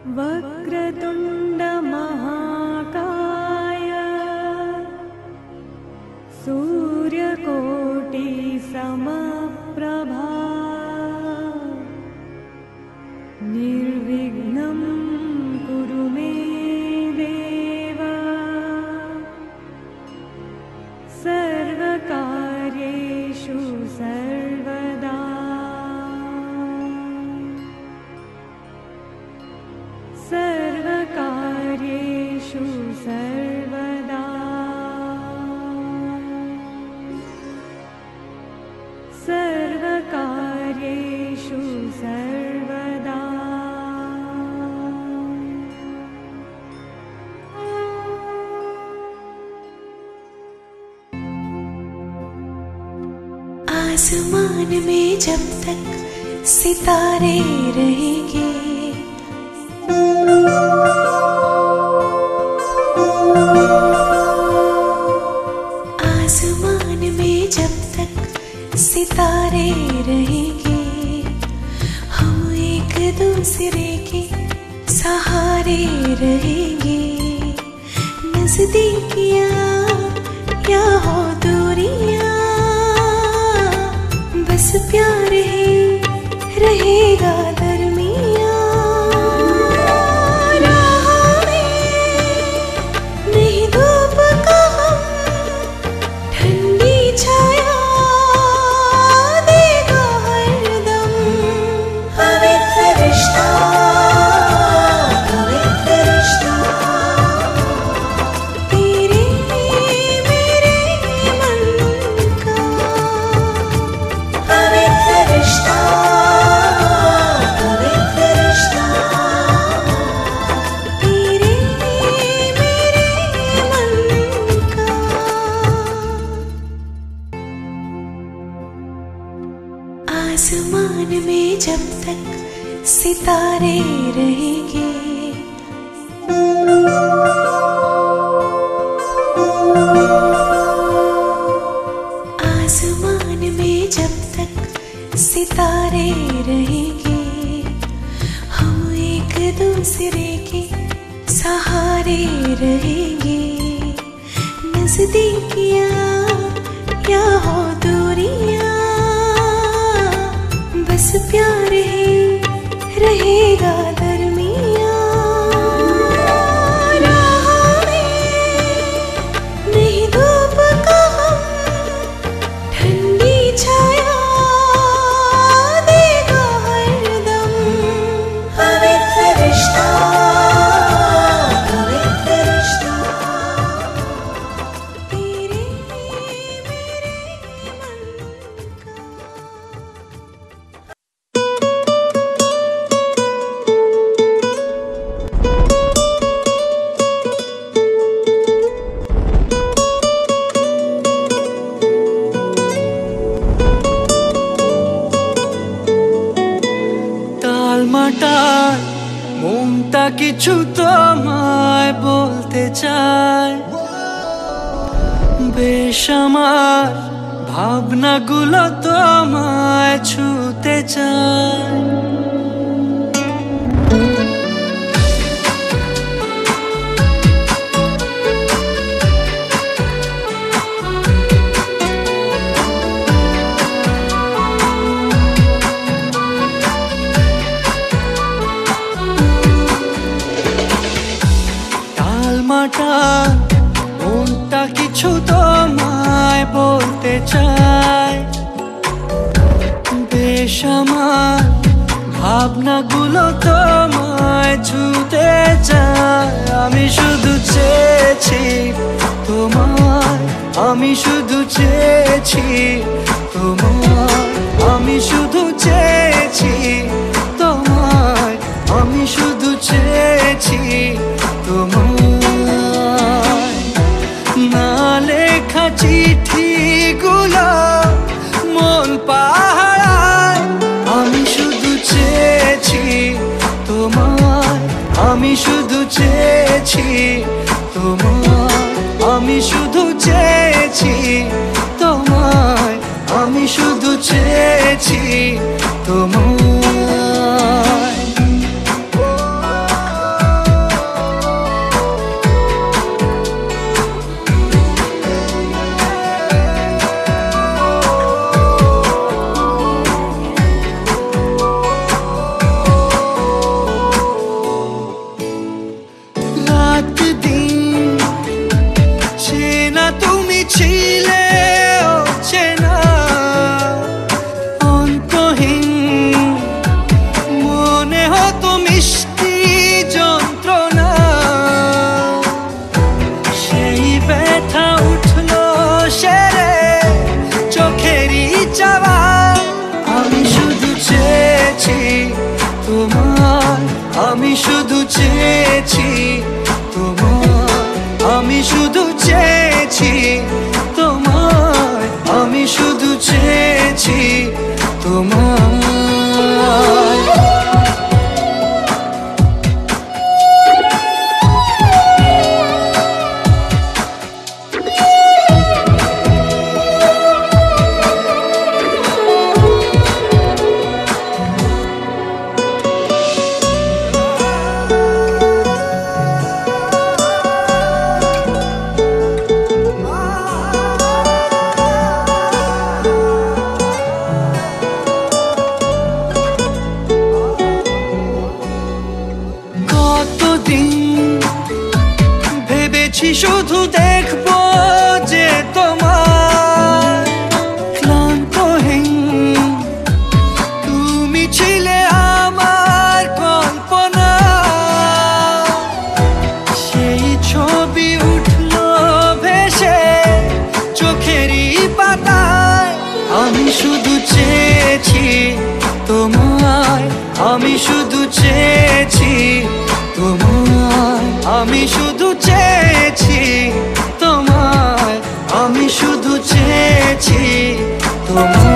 वक्रतुण्ड महाकाय सूर्यकोटि समप्रभा निर्विघ्नं कुरु मे देव सर्वकार्येषु सर्वदा सर्वकार्येषु सर्वदा सर्वकार्येषु सर्वदा। आसमान में जब तक सितारे रहेंगे, आसमान में जब तक सितारे रहेंगे, हम एक दूसरे के सहारे रहेंगे। नजदीकियां या हो दूरियां, बस प्यार ही रहेगा दरमियां। नहीं धूप का हम ठंडी छाया देगा हरदम। पवित्र रिश्ता, पवित्र रिश्ता, तेरे मेरे मन का पवित्र रिश्ता, पवित्र रिश्ता, तेरे मेरे मन का। आसमान में जब तक सितारे रहेंगे, आसमान में जब तक सितारे रहेंगे, हम एक दूसरे के सहारे रहेंगे। नजदीकियां या हो दूरियां, बस प्यार ही रहेगा दरमियां। नहीं धूप का हम ठंडी छाया देगा हरदम। पवित्र रिश्ता, पवित्र रिश्ता, तेरे मेरे मन का। টালমাটাল মনটা কিছু তোমায় বলতে চায়, বেশ আমার ভাবনাগুলো তোমায় ছুতে চায়। টালমাটাল মনটা কিছু তোমায় বলতে চায়, বেশ আমার ভাবনাগুলো তোমায় ছুতে চায়। আমি শুধু চেয়েছি তোমায়, আমি শুধু চেয়েছি তোমায়, আমি শুধু চেয়েছি তোমায়, আমি শুধু চেয়েছি তোমায়। না লেখা চিঠিগুলো মন পাহারায়, আমি শুধু চেয়েছি তোমায়, আমি শুধু চেয়েছি তোমায়, আমি শুধু চেয়েছি তোমায়, আমি শুধু চেয়েছি তোমায়। সৃষ্টি যন্ত্রণা, সেই ব্যথা উঠলো সেরে চোখেরই চাওয়া। আমি শুধু চেয়েছি তোমার, আমি শুধু চেয়েছি তোমার, আমি শুধু চেয়েছি তোমার, আমি শুধু চেয়েছি তোমার। ভেবেছি শুধু দেখবো যে তোমার ক্লান্তহীন, তুমি ছিলে আমার কল্পনা। সেই ছবি উঠলো ভেসে চোখেরই পাতায়। আমি শুধু চেয়েছি তোমায়, আমি শুধু চেয়েছি তোমায়, আমি শুধু চেয়েছি তোমায়, আমি শুধু চেয়েছি তোমায়।